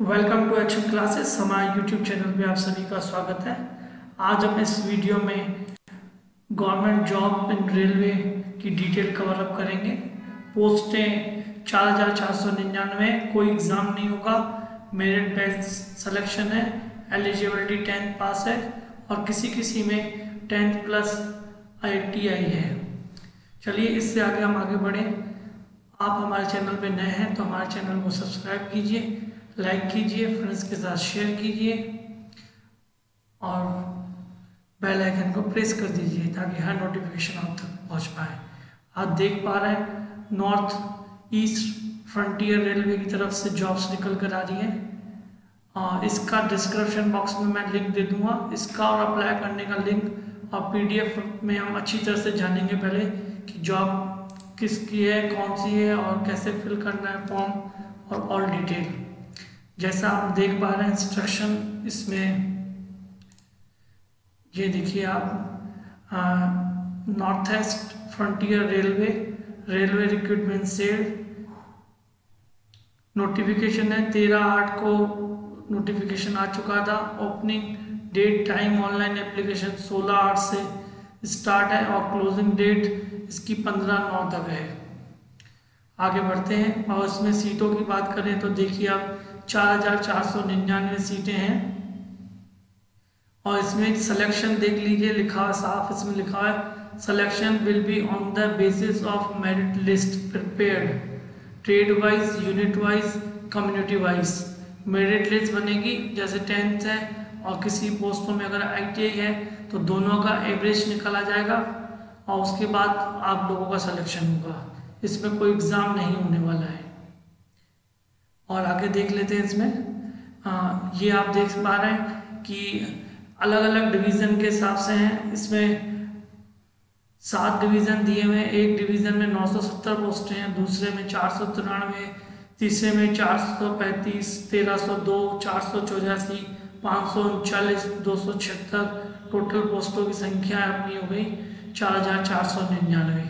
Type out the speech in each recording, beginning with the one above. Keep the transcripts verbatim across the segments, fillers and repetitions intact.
Welcome to action classes. हमारे YouTube channel पे आप सभी का स्वागत है। आज हम इस वीडियो में गवर्नमेंट जॉब इन रेलवे की डिटेल कवर अप करेंगे। पोस्टें चार हज़ार चार सौ निन्यानवे, कोई एग्ज़ाम नहीं होगा, मेरिट बेस्ड सिलेक्शन है, एलिजिबिलिटी टेंथ पास है और किसी किसी में tenth plus I T I है। चलिए इससे आगे हम आगे बढ़ें। आप हमारे चैनल पे नए हैं तो हमारे चैनल को सब्सक्राइब कीजिए, लाइक कीजिए, फ्रेंड्स के साथ शेयर कीजिए और बेल आइकन को प्रेस कर दीजिए ताकि हर नोटिफिकेशन आप तक पहुंच पाए। आप देख पा रहे हैं नॉर्थ ईस्ट फ्रंटियर रेलवे की तरफ से जॉब्स निकल कर आ रही है और इसका डिस्क्रिप्शन बॉक्स में मैं लिंक दे दूंगा। इसका और अप्लाई करने का लिंक और पीडीएफ में हम अच्छी तरह से जानेंगे पहले कि जॉब किसकी है, कौन सी है और कैसे फिल करना है फॉर्म और ऑल डिटेल। जैसा आप देख पा रहे हैं इंस्ट्रक्शन इसमें, ये देखिए आप north east frontier railway railway recruitment cell notification है। तेरह आठ को नोटिफिकेशन आ चुका था। Opening date time online application सोलह आठ से स्टार्ट है और क्लोजिंग डेट इसकी पंद्रह नौ तक है। आगे बढ़ते हैं और इसमें सीटों की बात करें तो देखिए आप चार हजार चार सौ निन्यानवे सीटें हैं और इसमें सिलेक्शन देख लीजिए, लिखा है साफ, इसमें लिखा है selection will be on the basis of merit list prepared trade wise, unit wise, community wise. Merit list बनेगी, जैसे टेंथ है और किसी पोस्टों में अगर आई टी आई है तो दोनों का एवरेज निकाला जाएगा और उसके बाद आप लोगों का सिलेक्शन होगा। इसमें कोई एग्ज़ाम नहीं होने वाला है। और आगे देख लेते हैं इसमें आ, ये आप देख पा रहे हैं कि अलग अलग डिवीज़न के हिसाब से हैं। इसमें सात डिवीज़न दिए हुए हैं। एक डिवीज़न में नौ सौ सत्तर पोस्टें हैं, दूसरे में चार सौ तिरानवे, तीसरे में चार सौ पैंतीस, तेरह सौ दो, चार सौ चौरासी, पाँच सौ उनचालीस, दो सौ छिहत्तर। टोटल पोस्टों की संख्या अपनी हो गई चार हज़ार चार सौ निन्यानवे।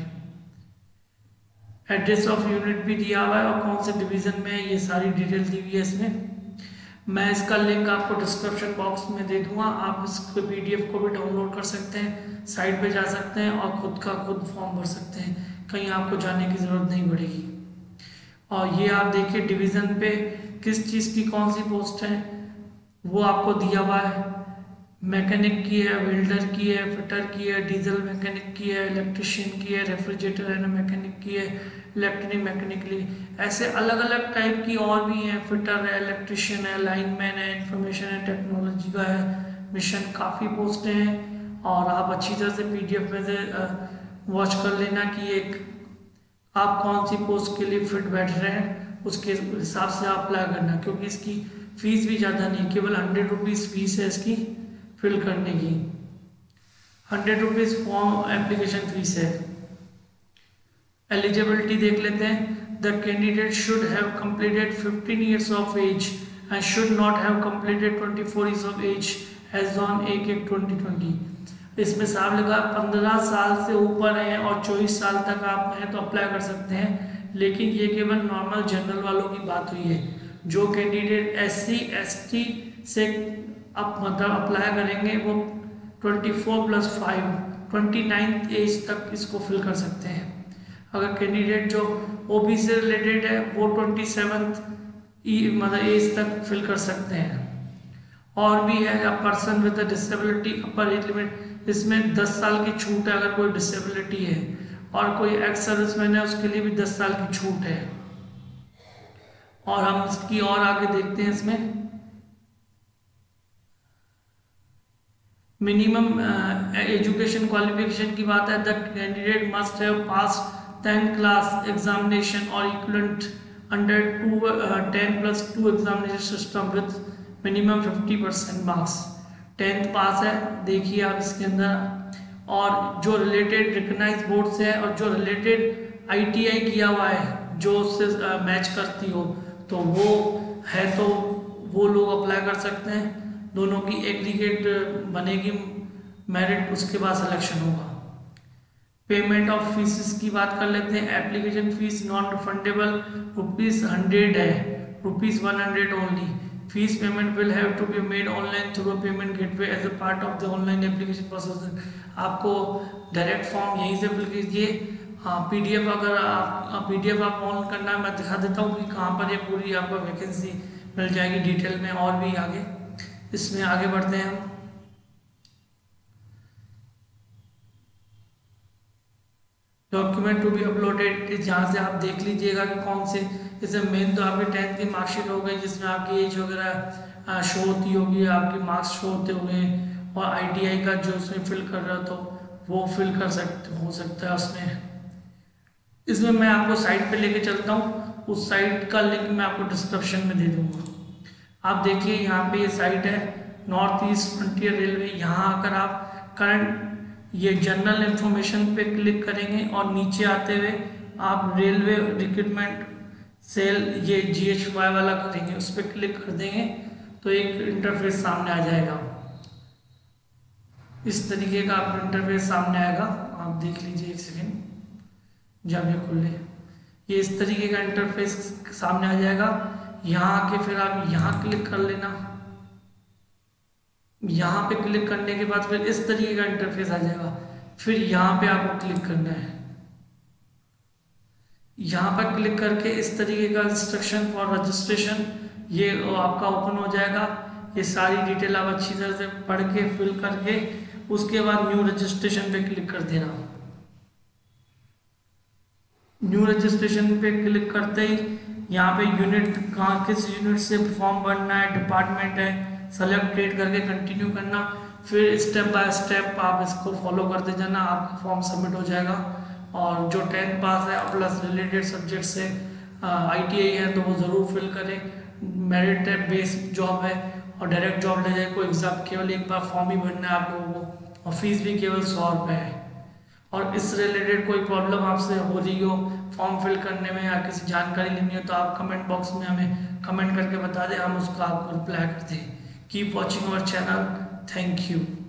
एड्रेस ऑफ यूनिट भी दिया हुआ है और कौन से डिवीज़न में है ये सारी डिटेल दी हुई है इसमें। मैं इसका लिंक आपको डिस्क्रिप्शन बॉक्स में दे दूंगा। आप इस पीडीएफ को भी डाउनलोड कर सकते हैं, साइट पे जा सकते हैं और खुद का खुद फॉर्म भर सकते हैं, कहीं आपको जाने की ज़रूरत नहीं पड़ेगी। और ये आप देखिए डिवीज़न पे किस चीज़ की कौन सी पोस्ट है वो आपको दिया हुआ है। मैकेनिक की है, वेल्डर की है, फिटर की है, डीजल मैकेनिक की है, इलेक्ट्रिशियन की है, रेफ्रिजरेटर एंड मैकेनिक की है, इलेक्ट्रॉनिक मैकेनिकली, ऐसे अलग अलग टाइप की और भी हैं। फिटर है, इलेक्ट्रिशियन है, लाइनमैन है, इंफॉर्मेशन है, टेक्नोलॉजी का है, मिशन, काफ़ी पोस्टें हैं। और आप अच्छी तरह से पीडीएफ में से वॉच कर लेना कि एक आप कौन सी पोस्ट के लिए फिट बैठ रहे हैं, उसके हिसाब से आप अप्लाई करना, क्योंकि इसकी फ़ीस भी ज़्यादा नहीं, केवल हंड्रेड रुपीज़ फीस है इसकी फिल करने की। Hundred rupees form application fees है। एलिजिबिलिटी देख लेते हैं। The candidate should have completed fifteen years of age and should not have completed twenty four years of age age on एक एक ट्वेंटी ट्वेंटी। इसमें साफ लिखा पंद्रह साल से ऊपर है और चौबीस साल तक आप हैं तो अप्लाई कर सकते हैं, लेकिन ये केवल नॉर्मल जनरल वालों की बात हुई है। जो candidate S C S T से आप मतलब अप्लाई करेंगे वो twenty four plus five twenty ninth age तक इसको फिल कर सकते हैं। अगर कैंडिडेट जो ओबीसी से रिलेटेड है वो ट्वेंटी सेवन्थ मतलब एज तक फिल कर सकते हैं। और भी है person with disability upper age limit, इसमें दस साल की छूट है अगर कोई डिसेबिलिटी है, और कोई एक्स सर्विसमैन है उसके लिए भी दस साल की छूट है। और हम इसकी और आगे देखते हैं। इसमें मिनिमम एजुकेशन क्वालिफिकेशन की बात है। The candidate must have pass tenth class examination और equivalent under two ten plus two examination system with minimum fifty percent marks. Tenth pass है देखिए आप इसके अंदर, और जो रिलेटेड रिकग्नाइज बोर्ड से है और जो रिलेटेड आईटीआई किया हुआ है जो उससे मैच uh, करती हो तो वो है तो वो लोग अप्लाई कर सकते हैं। दोनों की एग्रीगेट बनेगी मेरिट, उसके बाद सिलेक्शन होगा। पेमेंट ऑफ फीस की बात कर लेते हैं। Application fees non refundable rupees hundred है, rupees one hundred only. Fees payment will have to be made online through payment gateway as a part of the online application process. आपको direct form यहीं से fill कीजिए। हाँ, PDF अगर आप PDF आप on करना है, मैं दिखा देता हूँ कि कहाँ पर ये पूरी आपको वैकेंसी मिल जाएगी डिटेल में। और भी आगे इसमें आगे बढ़ते हैं हम। डॉक्यूमेंट टू बी अपलोडेड, जहाँ से आप देख लीजिएगा कि कौन से, जैसे मेन तो आपकी टेंथ की मार्कशीट हो गई जिसमें आपकी एज वगैरह शो होती होगी, आपके मार्क्स शो होते हुए, और आईटीआई का जो उसमें फिल कर रहा तो वो फिल कर सकते हो सकता है उसमें। इसमें मैं आपको साइट पे लेके चलता हूँ, उस साइट का लिंक मैं आपको डिस्क्रिप्शन में दे दूँगा। आप देखिए यहाँ पे ये साइट है नॉर्थ ईस्ट फ्रंटियर रेलवे। यहाँ आकर आप करंट ये जनरल इंफॉर्मेशन पे क्लिक करेंगे और नीचे आते हुए आप रेलवे रिक्रूटमेंट सेल ये जी एच वाई वाला करेंगे, उस पर क्लिक कर देंगे तो एक इंटरफेस सामने आ जाएगा। इस तरीके का आप इंटरफेस सामने आएगा, आप देख लीजिए एक सेकेंड जब ये खुले, ये इस तरीके का इंटरफेस सामने आ जाएगा। यहाँ आके फिर आप यहाँ क्लिक कर लेना। यहाँ पे क्लिक करने के बाद फिर इस तरीके का इंटरफेस आ जाएगा। फिर यहाँ पे आपको क्लिक करना है। यहाँ पर क्लिक करके इस तरीके का इंस्ट्रक्शन फॉर रजिस्ट्रेशन ये आपका ओपन हो जाएगा। ये सारी डिटेल आप अच्छी तरह से पढ़ के फिल करके उसके बाद न्यू रजिस्ट्रेशन पे क्लिक कर देना। न्यू रजिस्ट्रेशन पे क्लिक करते ही यहाँ पे यूनिट कहाँ किस यूनिट से फॉर्म भरना है, डिपार्टमेंट है, सेलेक्ट डेट करके कंटिन्यू करना। फिर स्टेप बाय स्टेप आप इसको फॉलो करते जाना, आपका फॉर्म सबमिट हो जाएगा। और जो टेंथ पास है प्लस रिलेटेड सब्जेक्ट से आईटीआई है तो वो ज़रूर फिल करें। मेरिट बेस्ड जॉब है और डायरेक्ट जॉब ले जाए, कोई एग्जाम केवल एक बार फॉर्म ही भरना है आप लोगों को, और फीस भी केवल सौ रुपये है। और इस रिलेटेड कोई प्रॉब्लम आपसे हो रही हो फॉर्म फिल करने में या किसी जानकारी लेनी हो तो आप कमेंट बॉक्स में हमें कमेंट करके बता दें, हम उसका आपको रिप्लाई करते हैं। Keep watching our channel, thank you.